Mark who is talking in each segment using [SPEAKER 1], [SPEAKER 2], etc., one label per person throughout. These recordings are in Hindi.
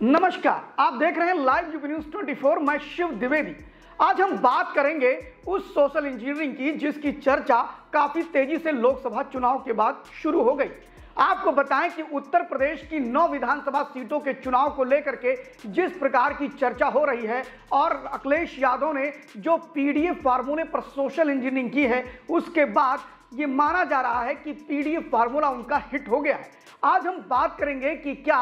[SPEAKER 1] नमस्कार, आप देख रहे हैं लाइव यूपी न्यूज 24। मैं शिव द्विवेदी। आज हम बात करेंगे उस सोशल इंजीनियरिंग की जिसकी चर्चा काफी तेजी से लोकसभा चुनाव के बाद शुरू हो गई। आपको बताएं कि उत्तर प्रदेश की 9 विधानसभा सीटों के चुनाव को लेकर के जिस प्रकार की चर्चा हो रही है और अखिलेश यादव ने जो पीडीएफ फार्मूले पर सोशल इंजीनियरिंग की है, उसके बाद ये माना जा रहा है कि पीडीएफ फार्मूला उनका हिट हो गया है। आज हम बात करेंगे कि क्या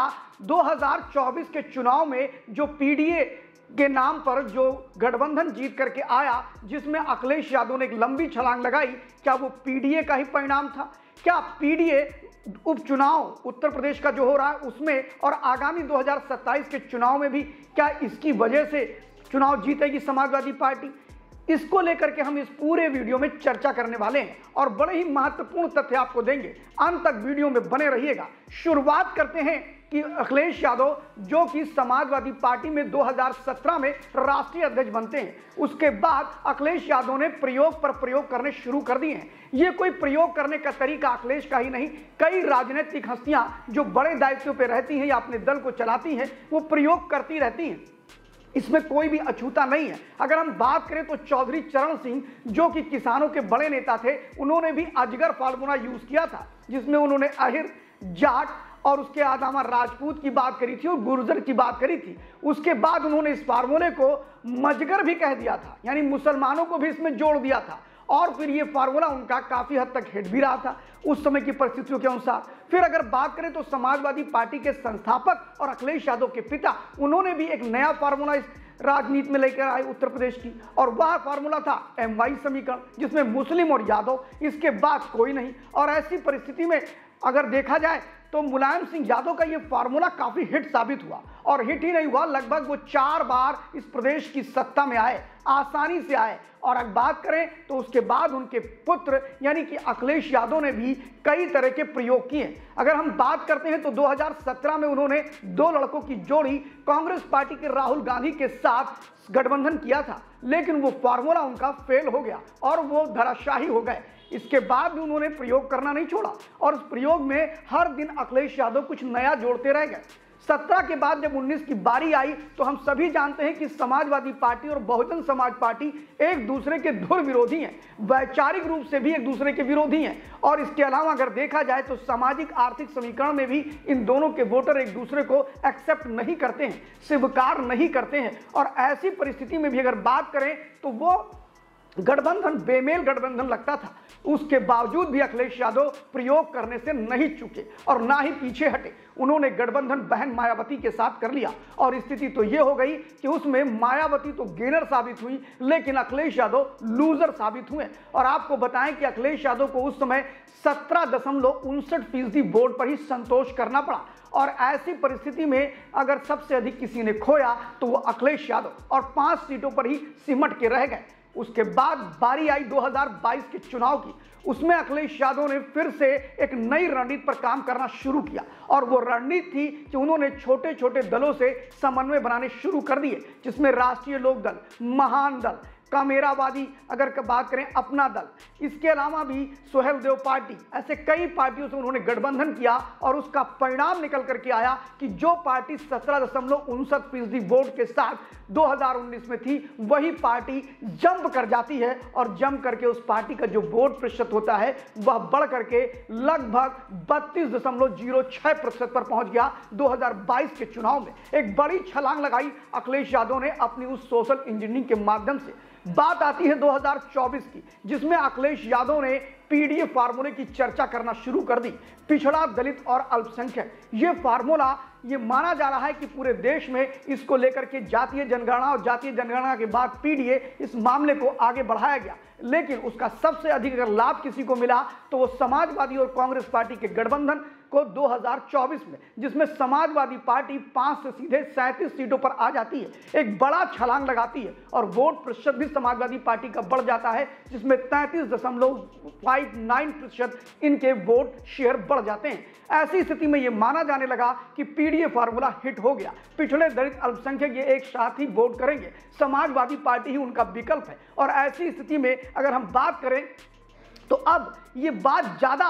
[SPEAKER 1] 2024 के चुनाव में जो पीडीए के नाम पर जो गठबंधन जीत करके आया, जिसमें अखिलेश यादव ने एक लंबी छलांग लगाई, क्या वो पीडीए का ही परिणाम था? क्या पीडीए उपचुनाव उत्तर प्रदेश का जो हो रहा है उसमें और आगामी 2027 के चुनाव में भी क्या इसकी वजह से चुनाव जीतेगी समाजवादी पार्टी? इसको लेकर के हम इस पूरे वीडियो में चर्चा करने वाले हैं और बड़े ही महत्वपूर्ण तथ्य आपको देंगे। अंत तक वीडियो में बने रहिएगा। शुरुआत करते हैं कि अखिलेश यादव जो कि समाजवादी पार्टी में 2017 में राष्ट्रीय अध्यक्ष बनते हैं, उसके बाद अखिलेश यादव ने प्रयोग पर प्रयोग करने शुरू कर दिए हैं। ये कोई प्रयोग करने का तरीका अखिलेश का ही नहीं, कई राजनीतिक हस्तियां जो बड़े दायित्व पर रहती हैं या अपने दल को चलाती हैं, वो प्रयोग करती रहती हैं। इसमें कोई भी अछूता नहीं है। अगर हम बात करें तो चौधरी चरण सिंह जो कि किसानों के बड़े नेता थे, उन्होंने भी अजगर फार्मूला यूज किया था, जिसमें उन्होंने अहिर, जाट और उसके अलावा राजपूत की बात करी थी और गुर्जर की बात करी थी। उसके बाद उन्होंने इस फार्मूले को मजगर भी कह दिया था, यानी मुसलमानों को भी इसमें जोड़ दिया था और फिर ये फार्मूला उनका काफी हद तक हिट भी रहा था उस समय की परिस्थितियों के अनुसार। फिर अगर बात करें तो समाजवादी पार्टी के संस्थापक और अखिलेश यादव के पिता, उन्होंने भी एक नया फार्मूला इस राजनीति में लेकर आए उत्तर प्रदेश की, और वह फार्मूला था MY समीकरण, जिसमें मुस्लिम और यादव, इसके बाद कोई नहीं। और ऐसी परिस्थिति में अगर देखा जाए तो मुलायम सिंह यादव का ये फार्मूला काफी हिट साबित हुआ, और हिट ही नहीं हुआ, लगभग वो 4 बार इस प्रदेश की सत्ता में आए, आसानी से आए। और अगर बात करें तो उसके बाद उनके पुत्र यानी कि अखिलेश यादव ने भी कई तरह के प्रयोग किए। अगर हम बात करते हैं तो 2017 में उन्होंने 2 लड़कों की जोड़ी कांग्रेस पार्टी के राहुल गांधी के साथ गठबंधन किया था, लेकिन वो फार्मूला उनका फेल हो गया और वो धराशायी हो गए। इसके बाद भी उन्होंने प्रयोग करना नहीं छोड़ा और उस प्रयोग में हर दिन अखिलेश यादव कुछ नया जोड़ते रह गए। 17 के बाद जब 19 की बारी आई तो हम सभी जानते हैं कि समाजवादी पार्टी और बहुजन समाज पार्टी एक दूसरे के धुर विरोधी हैं, वैचारिक रूप से भी एक दूसरे के विरोधी हैं। और इसके अलावा अगर देखा जाए तो सामाजिक आर्थिक समीकरण में भी इन दोनों के वोटर एक दूसरे को एक्सेप्ट नहीं करते हैं, स्वीकार नहीं करते हैं। और ऐसी परिस्थिति में भी अगर बात करें तो वो गठबंधन बेमेल गठबंधन लगता था। उसके बावजूद भी अखिलेश यादव प्रयोग करने से नहीं चूके और ना ही पीछे हटे। उन्होंने गठबंधन बहन मायावती के साथ कर लिया और स्थिति तो यह हो गई कि उसमें मायावती तो गेनर साबित हुई, लेकिन अखिलेश यादव लूजर साबित हुए। और आपको बताएं कि अखिलेश यादव को उस समय 17.59% वोट पर ही संतोष करना पड़ा। और ऐसी परिस्थिति में अगर सबसे अधिक किसी ने खोया तो वो अखिलेश यादव, और 5 सीटों पर ही सिमट के रह गए। उसके बाद बारी आई 2022 के चुनाव की। उसमें अखिलेश यादव ने फिर से एक नई रणनीति पर काम करना शुरू किया, और वो रणनीति थी कि उन्होंने छोटे छोटे दलों से समन्वय बनाने शुरू कर दिए, जिसमें राष्ट्रीय लोकदल, महान दल, कामेरावादी, अगर बात करें अपना दल, इसके अलावा भी सुहेलदेव पार्टी, ऐसे कई पार्टियों से उन्होंने गठबंधन किया। और उसका परिणाम निकल करके आया कि जो पार्टी 17.59% वोट के साथ 2019 में थी, वही पार्टी जंप कर जाती है और जम करके उस पार्टी का जो वोट प्रतिशत होता है वह बढ़ करके लगभग 32.06% पर पहुंच गया 2022 के चुनाव में। एक बड़ी छलांग लगाई अखिलेश यादव ने अपनी उस सोशल इंजीनियरिंग के माध्यम से। बात आती है 2024 की, जिसमें अखिलेश यादव ने पीडीएफ फार्मूले की चर्चा करना शुरू कर दी। पिछड़ा, दलित और अल्पसंख्यक, ये फार्मूला ये माना जा रहा है कि पूरे देश में इसको लेकर के जातीय जनगणना और जातीय जनगणना के बाद पीडीए इस मामले को आगे बढ़ाया गया। लेकिन उसका सबसे अधिक अगर लाभ किसी को मिला तो वो समाजवादी और कांग्रेस पार्टी के गठबंधन को 2024 में, जिसमें समाजवादी पार्टी 5 से सीधे 37 सीटों पर आ जाती है, एक बड़ा छलांग लगाती है और वोट प्रतिशत भी समाजवादी पार्टी का बढ़ जाता है, जिसमें 33.59% इनके वोट शेयर बढ़ जाते हैं। ऐसी स्थिति में यह माना जाने लगा कि पीडीए फार्मूला हिट हो गया। पिछड़े, दलित, अल्पसंख्यक ये एक साथ ही वोट करेंगे, समाजवादी पार्टी ही उनका विकल्प है। और ऐसी स्थिति में अगर हम बात करें तो अब ये बात ज्यादा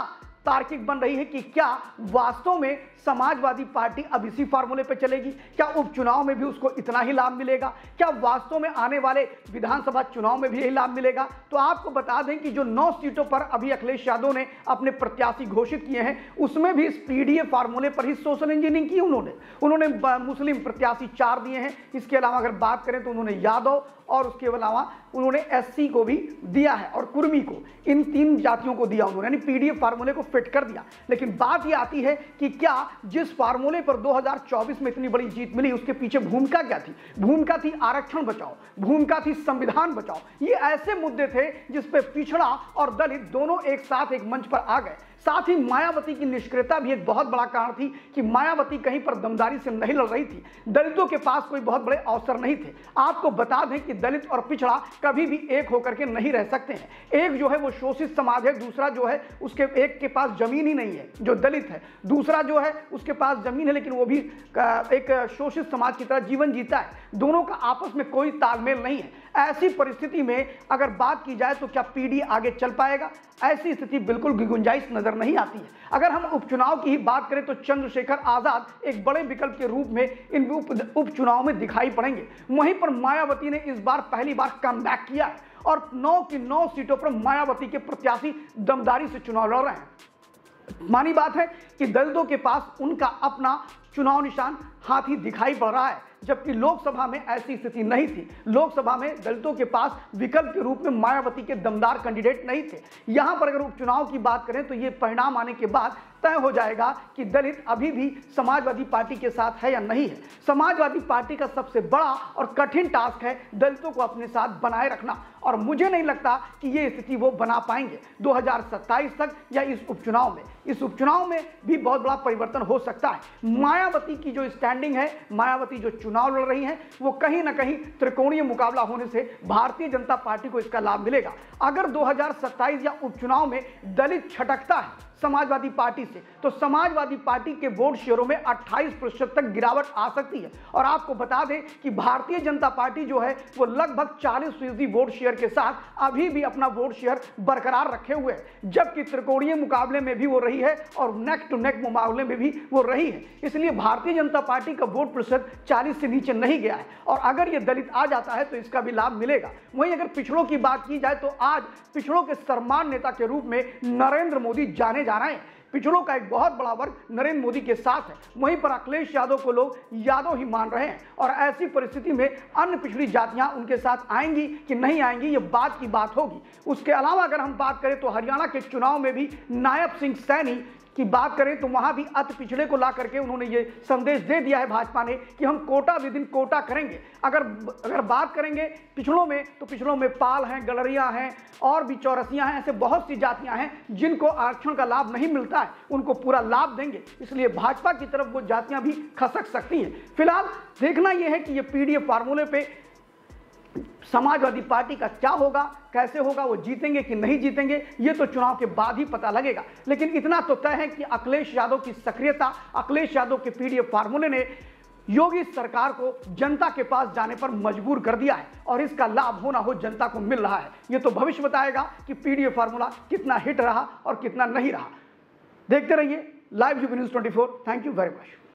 [SPEAKER 1] तार्किक बन रही है कि क्या वास्तव में समाजवादी पार्टी अब इसी फार्मूले पर चलेगी? क्या उपचुनाव में भी उसको इतना ही लाभ मिलेगा? क्या वास्तव में आने वाले विधानसभा चुनाव में भी यही लाभ मिलेगा? तो आपको बता दें कि जो 9 सीटों पर अभी अखिलेश यादव ने अपने प्रत्याशी घोषित किए हैं, उसमें भी इस पीडीए फार्मूले पर ही सोशल इंजीनियरिंग की उन्होंने मुस्लिम प्रत्याशी 4 दिए हैं। इसके अलावा अगर बात करें तो उन्होंने यादव और उसके अलावा उन्होंने एससी को भी दिया है और कुर्मी को, इन 3 जातियों को दिया उन्होंने, यानी पीडीए फार्मूले को फिट कर दिया। लेकिन बात यह आती है कि क्या जिस फार्मूले पर 2024 में इतनी बड़ी जीत मिली उसके पीछे भूमिका क्या थी? भूमिका थी आरक्षण बचाओ, भूमिका थी संविधान बचाओ। ये ऐसे मुद्दे थे जिस पे पिछड़ा और दलित दोनों एक साथ एक मंच पर आ गए। साथ ही मायावती की निष्क्रियता भी एक बहुत बड़ा कारण थी कि मायावती कहीं पर दमदारी से नहीं लड़ रही थी। दलितों के पास कोई बहुत बड़े अवसर नहीं थे। आपको बता दें कि दलित और पिछड़ा कभी भी एक होकर के नहीं रह सकते हैं। एक जो है वो शोषित समाज है, दूसरा जो है उसके एक के पास जमीन ही नहीं है जो दलित है, दूसरा जो है उसके पास जमीन है लेकिन वो भी एक शोषित समाज की तरह जीवन जीता है। दोनों का आपस में कोई तालमेल नहीं है। ऐसी परिस्थिति में अगर बात की जाए तो क्या पीडीए आगे चल पाएगा? ऐसी स्थिति बिल्कुल भी गुंजाइश नजर नहीं आती है। अगर हम उपचुनाव की ही बात करें तो चंद्रशेखर आजाद एक बड़े विकल्प के रूप में इन उपचुनाव में दिखाई पड़ेंगे। वहीं पर मायावती ने इस बार पहली बार कमबैक किया है और 9 की 9 सीटों पर मायावती के प्रत्याशी दमदारी से चुनाव लड़ रहे हैं। मानी बात है कि दलितों के पास उनका अपना चुनाव निशान हाथी दिखाई पड़ रहा है, जबकि लोकसभा में ऐसी स्थिति नहीं थी। लोकसभा में दलितों के पास विकल्प के रूप में मायावती के दमदार कैंडिडेट नहीं थे। यहां पर अगर उपचुनाव की बात करें तो यह परिणाम आने के बाद तय हो जाएगा कि दलित अभी भी समाजवादी पार्टी के साथ है या नहीं है। समाजवादी पार्टी का सबसे बड़ा और कठिन टास्क है दलितों को अपने साथ बनाए रखना, और मुझे नहीं लगता कि ये स्थिति वो बना पाएंगे 2027 तक या इस उपचुनाव में। इस उपचुनाव में भी बहुत बड़ा परिवर्तन हो सकता है। मायावती की जो स्टैंडिंग है, मायावती जो चुनाव लड़ रही हैं, वो कहीं ना कहीं त्रिकोणीय मुकाबला होने से भारतीय जनता पार्टी को इसका लाभ मिलेगा। अगर 2027 या उपचुनाव में दलित छटकता है समाजवादी पार्टी से, तो समाजवादी पार्टी के वोट शेयरों में 28% तक गिरावट आ सकती है। और आपको बता दें कि भारतीय जनता पार्टी जो है वो लगभग 40% वोट शेयर के साथ अभी भी अपना वोट शेयर बरकरार रखे हुए है, जबकि त्रिकोणीय मुकाबले में भी वो रही है और नेक टू नेक मुकाबले में भी वो रही है। इसलिए भारतीय जनता पार्टी का वोट प्रतिशत 40 से नीचे नहीं गया है, और अगर ये दलित आ जाता है तो इसका भी लाभ मिलेगा। वहीं अगर पिछड़ों की बात की जाए तो आज पिछड़ों के सर्वमान्य नेता के रूप में नरेंद्र मोदी जाने जा रहे हैं। पिछड़ों का एक बहुत बड़ा वर्ग नरेंद्र मोदी के साथ है। वहीं पर अखिलेश यादव को लोग यादव ही मान रहे हैं, और ऐसी परिस्थिति में अन्य पिछड़ी जातियां उनके साथ आएंगी कि नहीं आएंगी, ये बात की बात होगी। उसके अलावा अगर हम बात करें तो हरियाणा के चुनाव में भी नायब सिंह सैनी की बात करें तो वहां भी अति पिछड़े को ला करके उन्होंने ये संदेश दे दिया है भाजपा ने कि हम कोटा विदिन कोटा करेंगे। अगर बात करेंगे पिछड़ों में तो पिछड़ों में पाल हैं, गलरिया हैं और भी चौरसिया हैं, ऐसे बहुत सी जातियां हैं जिनको आरक्षण का लाभ नहीं मिलता है, उनको पूरा लाभ देंगे। इसलिए भाजपा की तरफ वो जातियां भी खसक सकती हैं। फिलहाल देखना यह है कि ये पीडीए फार्मूले पे समाजवादी पार्टी का क्या होगा, कैसे होगा, वो जीतेंगे कि नहीं जीतेंगे, ये तो चुनाव के बाद ही पता लगेगा। लेकिन इतना तो तय है कि अखिलेश यादव की सक्रियता, अखिलेश यादव के पीडीए फार्मूले ने योगी सरकार को जनता के पास जाने पर मजबूर कर दिया है, और इसका लाभ होना हो जनता को मिल रहा है। ये तो भविष्य बताएगा कि पीडीए फार्मूला कितना हिट रहा और कितना नहीं रहा। देखते रहिए live UP news 24। Thank you very much.